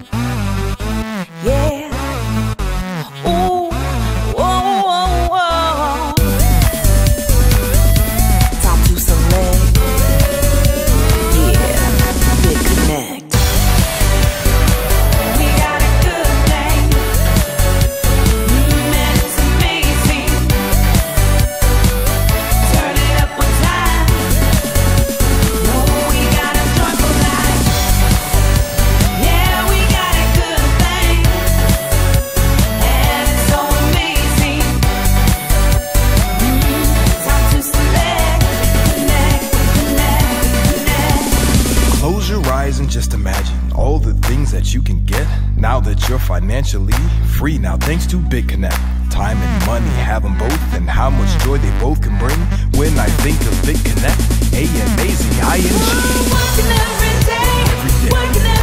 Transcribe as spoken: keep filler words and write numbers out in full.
Yeah. Ooh. Whoa, whoa, whoa. Time to select. Yeah. Big Connect. We got a good thing. Mm, and it's amazing. Turn it up one time. Oh, we got a joyful life. Yeah, we got a good thing. And it's so amazing. Mm, time to select. Connect, connect, connect. Close your eyes and just imagine all the things that you can get now that you're financially free. Now thanks to Big Connect, time and money have them both, and how much joy they both can bring. When I think of Big Connect, A M A Z I N G. Working every day, Every day. working